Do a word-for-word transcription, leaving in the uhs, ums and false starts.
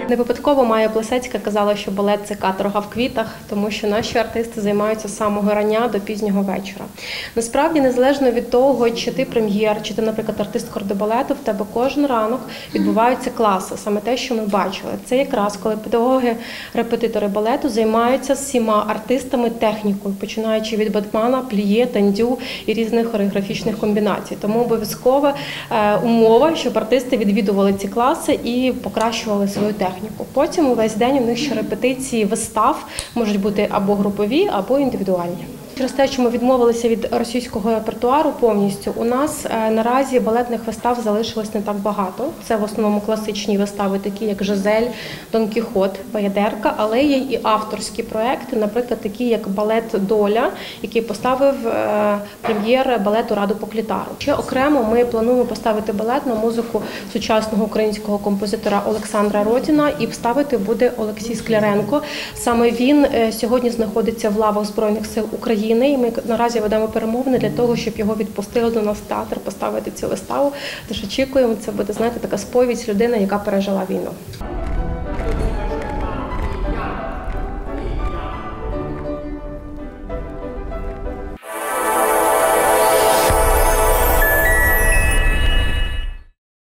Не випадково Майя Плисецька казала, що балет – це каторга в квітах, тому що наші артисти займаються з самого рання до пізнього вечора. Насправді, незалежно від того, чи ти прем'єр, чи ти, наприклад, артист кордобалету, в тебе кожен ранок відбуваються класи, саме те, що ми бачили. Це якраз, коли педагоги-репетитори балету займаються з всіма артистами технікою, починаючи від батмана, пліє, тандю і різних хореографічних комбінацій. Тому обов'язкова умова, щоб артисти відвідували ці класи і покращували свою техніку. Потім увесь день у них ще репетиції вистав можуть бути або групові, або індивідуальні. Через те, що ми відмовилися від російського репертуару повністю, у нас наразі балетних вистав залишилось не так багато. Це в основному класичні вистави, такі як «Жизель», «Дон Кіхот», «Баядерка», але є і авторські проекти, наприклад, такі як балет «Доля», який поставив прем'єр балету «Раду Поклітару». Ще окремо ми плануємо поставити балет на музику сучасного українського композитора Олександра Родіна, і вставити буде Олексій Скляренко. Саме він сьогодні знаходиться в лавах Збройних сил України. І ми наразі ведемо перемовини для того, щоб його відпустили до нас в театр поставити цю виставу. Тож очікуємо, це буде, знаєте, така сповідь людини, яка пережила війну.